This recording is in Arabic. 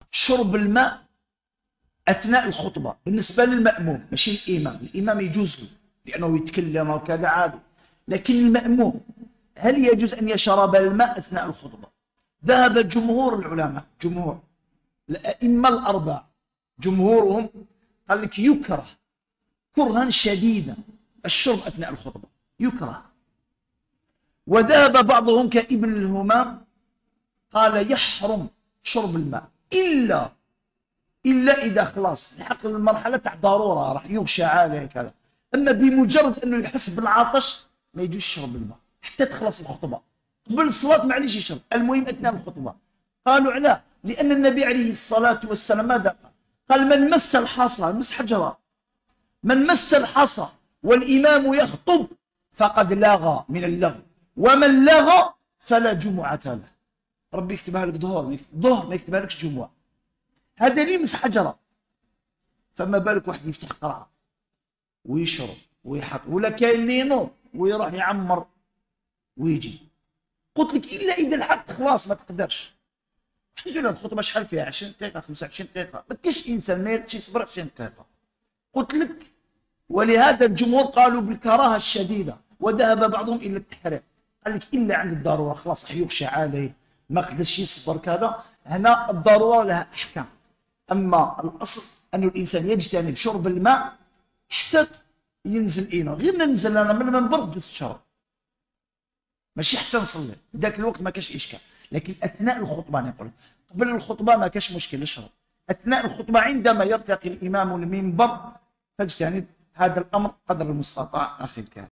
شرب الماء أثناء الخطبة بالنسبة للمأموم ماشي الإمام. الإمام يجوز لأنه يتكلم وكذا عادي، لكن المأموم هل يجوز أن يشرب الماء أثناء الخطبة؟ ذهب جمهور العلماء، جمهور الأئمة الأربعة، جمهورهم قال لك يكره كرها شديدا الشرب أثناء الخطبة، يكره. وذهب بعضهم كابن الهمام قال يحرم شرب الماء إلا إذا خلاص لحق المرحلة تاع ضرورة راح يغشى عليه كذا، أما بمجرد أنه يحس بالعطش ما يجوز يشرب الماء حتى تخلص الخطبة. قبل الصلاة معليش يشرب، المهم أثناء الخطبة. قالوا علاه؟ لأن النبي عليه الصلاة والسلام ماذا قال؟ قال من مس الحصى، مس حجرة، من مس الحصى والإمام يخطب فقد لغى من اللغو، ومن لغى فلا جمعة له. ربي يكتبها لك ظهر ما يكتبها لكش جمعة. هذا اللي يمس حجرة، فما بالك واحد يفتح قرعة ويشرب ويحط، ولا كاين اللي ينوض ويروح يعمر ويجي. قلت لك إلا إذا لحقت خلاص ما تقدرش. الحمد لله الخطبة شحال فيها 20 دقيقة 25 دقيقة، ما كاينش إنسان ما يقدرش يصبر 20 دقيقة. قلت لك ولهذا الجمهور قالوا بالكراهة الشديدة، وذهب بعضهم إلى التحريم. قال لك إلا عند الضرورة خلاص راح يغشى عليه ما قدرش يصبر كذا، هنا الضرورة لها أحكام. أما الأصل أن الإنسان يجتنب شرب الماء حتى ينزل إينو، غير ننزل أنا من المنبر جوز الشرب ماشي حتى نصلي، ذاك الوقت ما كاش إشكال. لكن أثناء الخطبة نقول قبل الخطبة ما كاش مشكل يشرب، أثناء الخطبة عندما يرتقي الإمام المنبر فاجتنب هذا الأمر قدر المستطاع أخي الكريم.